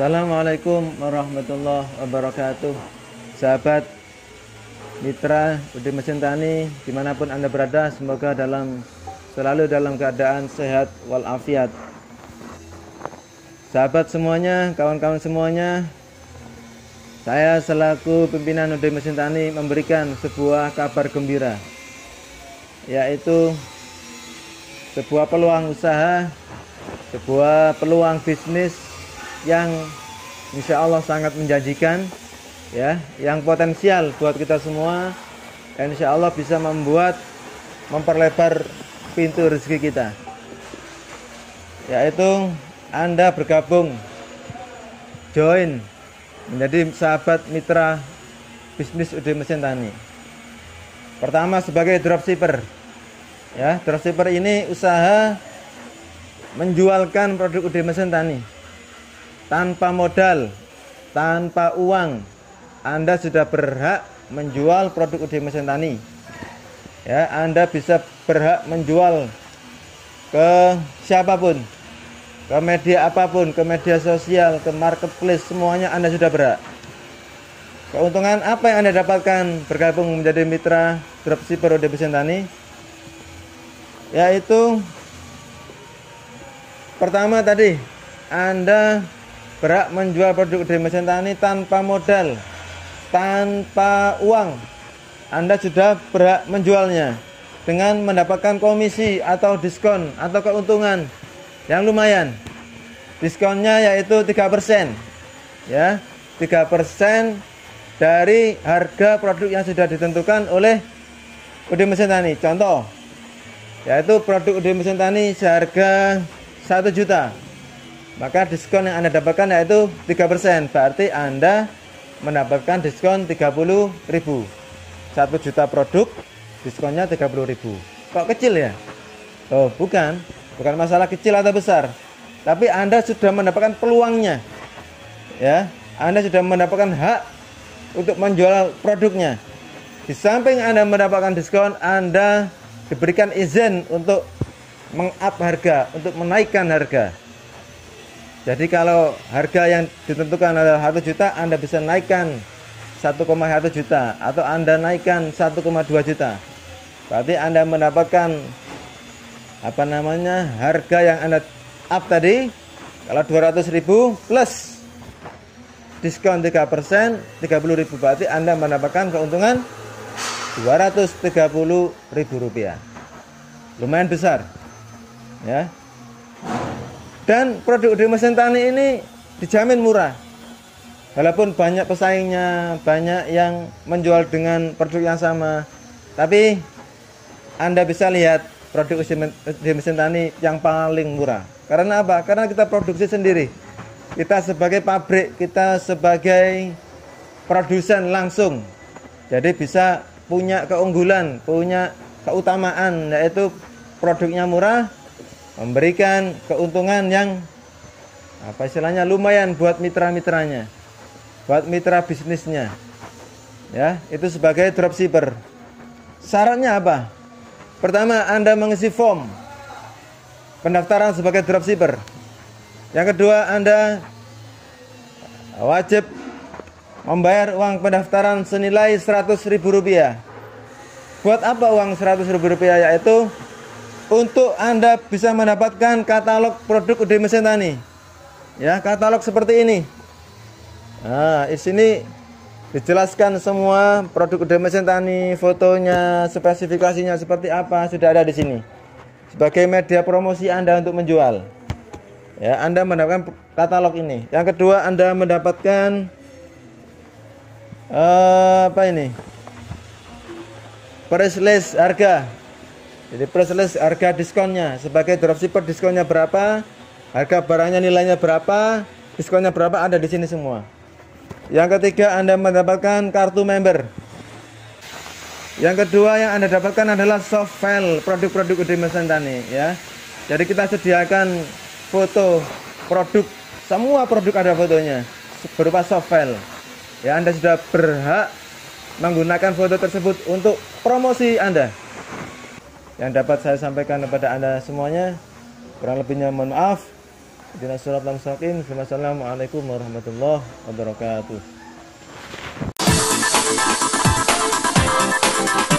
Assalamualaikum warahmatullahi wabarakatuh. Sahabat mitra Udin Mesin Tani dimanapun Anda berada, semoga selalu dalam keadaan sehat walafiat. Sahabat semuanya, kawan-kawan semuanya, saya selaku pimpinan Udin Mesin Tani memberikan sebuah kabar gembira, yaitu sebuah peluang usaha, sebuah peluang bisnis yang insya Allah sangat menjanjikan, ya, yang potensial buat kita semua, dan insya Allah bisa memperlebar pintu rezeki kita, yaitu Anda bergabung, join menjadi sahabat mitra bisnis Udin Mesin Tani. Pertama sebagai dropshipper, ya, dropshipper ini usaha menjualkan produk Udin Mesin Tani tanpa modal, tanpa uang. Anda sudah berhak menjual produk Udin Mesin Tani, ya. Anda bisa berhak menjual ke siapapun, ke media apapun, ke media sosial, ke marketplace, semuanya Anda sudah berhak. Keuntungan apa yang Anda dapatkan bergabung menjadi mitra dropshipper Udin Mesin Tani? Yaitu pertama tadi, Anda berhak menjual produk Udin Mesin Tani tanpa modal, tanpa uang. Anda sudah berhak menjualnya dengan mendapatkan komisi atau diskon atau keuntungan yang lumayan. Diskonnya yaitu 3%, ya, 3% dari harga produk yang sudah ditentukan oleh Udin Mesin Tani. Contoh, yaitu produk Udin Mesin Tani seharga 1 juta. Maka diskon yang Anda dapatkan yaitu 3%. Berarti Anda mendapatkan diskon 30.000. 1 juta produk, diskonnya 30.000. Kok kecil ya? Oh, bukan masalah kecil atau besar, tapi Anda sudah mendapatkan peluangnya, ya. Anda sudah mendapatkan hak untuk menjual produknya. Di samping Anda mendapatkan diskon, Anda diberikan izin untuk meng-up harga, untuk menaikkan harga. Jadi kalau harga yang ditentukan adalah 1 juta, Anda bisa naikkan 1,1 juta, atau Anda naikkan 1,2 juta. Berarti Anda mendapatkan harga yang Anda up tadi. Kalau 200.000 plus diskon 3%, 30.000, berarti Anda mendapatkan keuntungan 230.000 rupiah. Lumayan besar, ya. Dan produk Udin Mesin Tani ini dijamin murah. Walaupun banyak pesaingnya, banyak yang menjual dengan produk yang sama, tapi Anda bisa lihat produk Udin Mesin Tani yang paling murah. Karena apa? Karena kita produksi sendiri. Kita sebagai pabrik, kita sebagai produsen langsung. Jadi bisa punya keunggulan, punya keutamaan, yaitu produknya murah, memberikan keuntungan yang lumayan buat mitra-mitranya, buat mitra bisnisnya, ya. Itu sebagai dropshipper. Syaratnya apa? Pertama, Anda mengisi form pendaftaran sebagai dropshipper. Yang kedua, Anda wajib membayar uang pendaftaran senilai 100.000 rupiah. Buat apa uang 100.000 rupiah? Yaitu untuk Anda bisa mendapatkan katalog produk Udin Mesin Tani, ya, katalog seperti ini. Nah, di sini dijelaskan semua produk Udin Mesin Tani, fotonya, spesifikasinya seperti apa, sudah ada di sini. Sebagai media promosi Anda untuk menjual, ya, Anda mendapatkan katalog ini. Yang kedua, Anda mendapatkan price list harga. Jadi price list harga diskonnya. Sebagai dropshipper, diskonnya berapa, harga barangnya nilainya berapa, diskonnya berapa, ada di sini semua. Yang ketiga, Anda mendapatkan kartu member. Yang kedua yang Anda dapatkan adalah soft file produk-produk Udin Mesin Tani, ya. Jadi kita sediakan foto produk, semua produk ada fotonya berupa soft file. Ya, Anda sudah berhak menggunakan foto tersebut untuk promosi Anda. Yang dapat saya sampaikan kepada Anda semuanya, kurang lebihnya mohon maaf. ihdinas siratal mustaqim. Wassalamualaikum warahmatullahi wabarakatuh.